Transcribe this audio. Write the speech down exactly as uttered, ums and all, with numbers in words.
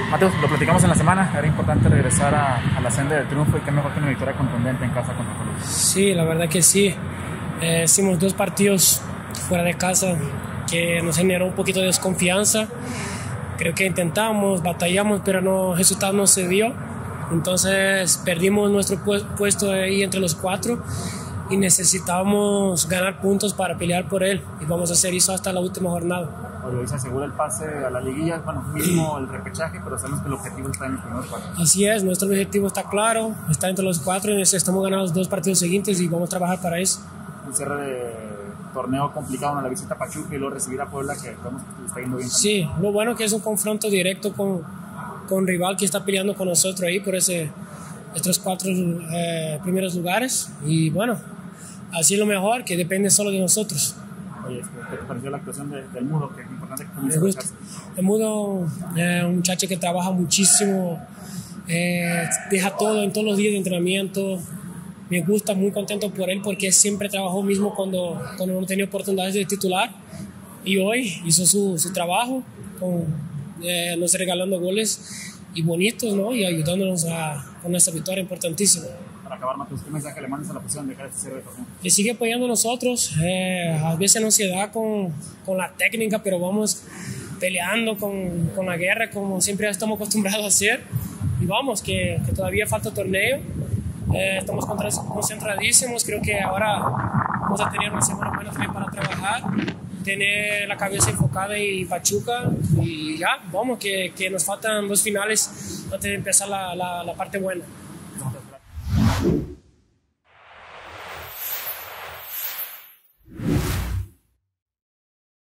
Mateus, lo platicamos en la semana, era importante regresar a, a la senda del triunfo y qué mejor que una victoria contundente en casa contra Colombia. Sí, la verdad que sí. Eh, hicimos dos partidos fuera de casa que nos generó un poquito de desconfianza. Creo que intentamos, batallamos, pero no, el resultado no se dio. Entonces perdimos nuestro puesto ahí entre los cuatro y necesitábamos ganar puntos para pelear por él. Y vamos a hacer eso hasta la última jornada. Hoy se asegura el pase a la liguilla, bueno, mismo el repechaje, pero sabemos que el objetivo está en los primeros cuatro. Así es, nuestro objetivo está claro, está entre los cuatro y necesitamos ganar los dos partidos siguientes y vamos a trabajar para eso. Un cierre de torneo complicado en la visita a Pachuca y luego recibir a Puebla, que vemos que le está yendo bien. Sí, lo bueno que es un confronto directo con, con un rival que está peleando con nosotros ahí por ese, estos cuatro eh, primeros lugares y bueno, así es lo mejor, que depende solo de nosotros. Oye, ¿qué te pareció la actuación de, del Mudo? Que es importante que comience Me gusta. El Mudo es eh, un muchacho que trabaja muchísimo, eh, deja todo en todos los días de entrenamiento. Me gusta, muy contento por él porque siempre trabajó mismo cuando, cuando no tenía oportunidades de titular y hoy hizo su, su trabajo, con, eh, nos regalando goles y bonitos, ¿no? Y ayudándonos a, con esta victoria importantísima. Para acabar, Mateus, ¿qué mensaje le mandas a la posición de dejar este cierre de torneo? Que sigue apoyando a nosotros, eh, a veces no se da con, con la técnica, pero vamos peleando con, con la guerra como siempre estamos acostumbrados a hacer y vamos, que, que todavía falta torneo, eh, estamos concentradísimos, creo que ahora vamos a tener una semana buena también para trabajar, tener la cabeza enfocada en Pachuca y ya, vamos, que, que nos faltan dos finales antes de empezar la, la, la parte buena.